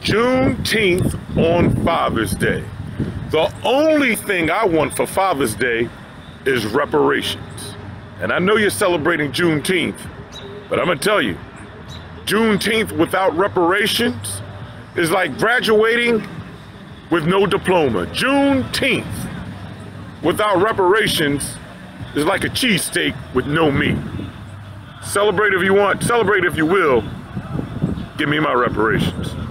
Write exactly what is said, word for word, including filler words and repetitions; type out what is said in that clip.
Juneteenth on Father's Day. The only thing I want for Father's Day is reparations. And I know you're celebrating Juneteenth, but I'm gonna tell you, Juneteenth without reparations is like graduating with no diploma. Juneteenth without reparations is like a cheesesteak with no meat. Celebrate if you want, celebrate if you will. Give me my reparations.